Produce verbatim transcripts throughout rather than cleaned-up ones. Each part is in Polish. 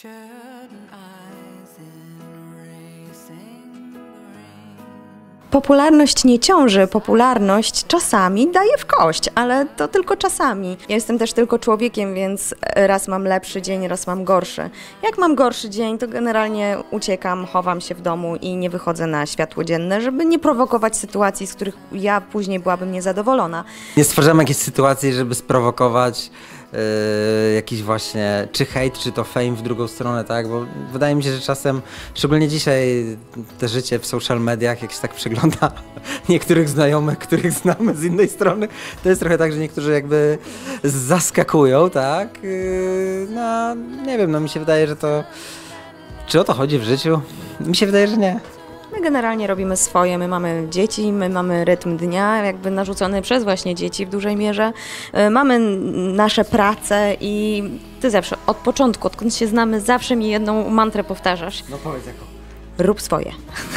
Popularność nie ciąży, popularność czasami daje w kość, ale to tylko czasami. Ja jestem też tylko człowiekiem, więc raz mam lepszy dzień, raz mam gorszy. Jak mam gorszy dzień, to generalnie uciekam, chowam się w domu i nie wychodzę na światło dzienne, żeby nie prowokować sytuacji, z których ja później byłabym niezadowolona. Nie stwarzam jakiejś sytuacji, żeby sprowokować Yy, jakiś właśnie, czy hejt, czy to fame w drugą stronę, tak, bo wydaje mi się, że czasem, szczególnie dzisiaj, te życie w social mediach, jak się tak przegląda niektórych znajomych, których znamy z innej strony, to jest trochę tak, że niektórzy jakby zaskakują, tak, yy, no nie wiem, no mi się wydaje, że to, czy o to chodzi w życiu? Mi się wydaje, że nie. My generalnie robimy swoje, my mamy dzieci, my mamy rytm dnia jakby narzucony przez właśnie dzieci w dużej mierze. Mamy nasze prace i ty zawsze, od początku, odkąd się znamy, zawsze mi jedną mantrę powtarzasz. No powiedz jaką. Rób swoje.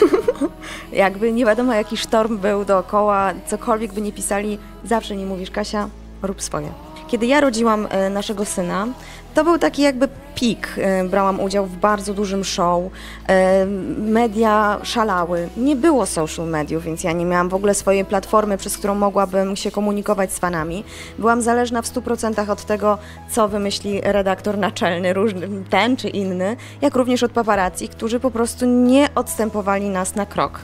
Jakby nie wiadomo jaki sztorm był dookoła, cokolwiek by nie pisali, zawsze mi mówisz, Kasia, rób swoje. Kiedy ja rodziłam naszego syna, to był taki jakby pik. Brałam udział w bardzo dużym show, media szalały. Nie było social mediów, więc ja nie miałam w ogóle swojej platformy, przez którą mogłabym się komunikować z fanami. Byłam zależna w stu procentach od tego, co wymyśli redaktor naczelny, różny, ten czy inny, jak również od paparazzi, którzy po prostu nie odstępowali nas na krok.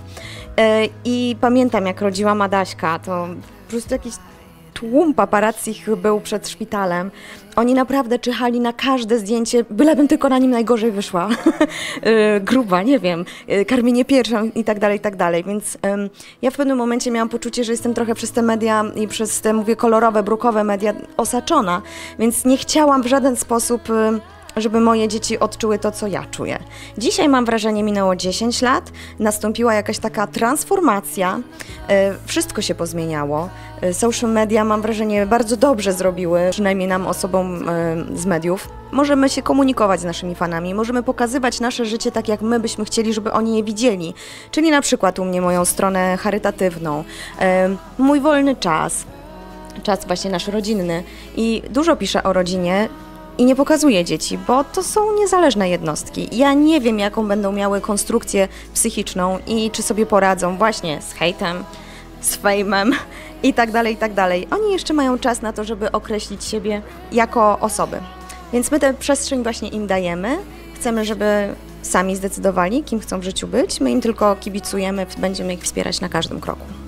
I pamiętam, jak rodziłam Adaśka, to po prostu jakiś tłum paparazzich był przed szpitalem. Oni naprawdę czyhali na każde zdjęcie, bylebym tylko na nim najgorzej wyszła. Gruba, nie wiem, karmienie piersią i tak dalej, i tak dalej. Więc um, ja w pewnym momencie miałam poczucie, że jestem trochę przez te media i przez te, mówię, kolorowe, brukowe media osaczona, więc nie chciałam w żaden sposób, żeby moje dzieci odczuły to, co ja czuję. Dzisiaj mam wrażenie, minęło dziesięć lat, nastąpiła jakaś taka transformacja, wszystko się pozmieniało. Social media, mam wrażenie, bardzo dobrze zrobiły, przynajmniej nam, osobom z mediów. Możemy się komunikować z naszymi fanami, możemy pokazywać nasze życie tak, jak my byśmy chcieli, żeby oni je widzieli. Czyli na przykład u mnie moją stronę charytatywną, mój wolny czas, czas właśnie nasz rodzinny i dużo piszę o rodzinie, i nie pokazuję dzieci, bo to są niezależne jednostki. Ja nie wiem, jaką będą miały konstrukcję psychiczną i czy sobie poradzą właśnie z hejtem, z fejmem i tak dalej, i tak dalej. Oni jeszcze mają czas na to, żeby określić siebie jako osoby. Więc my tę przestrzeń właśnie im dajemy. Chcemy, żeby sami zdecydowali, kim chcą w życiu być. My im tylko kibicujemy, będziemy ich wspierać na każdym kroku.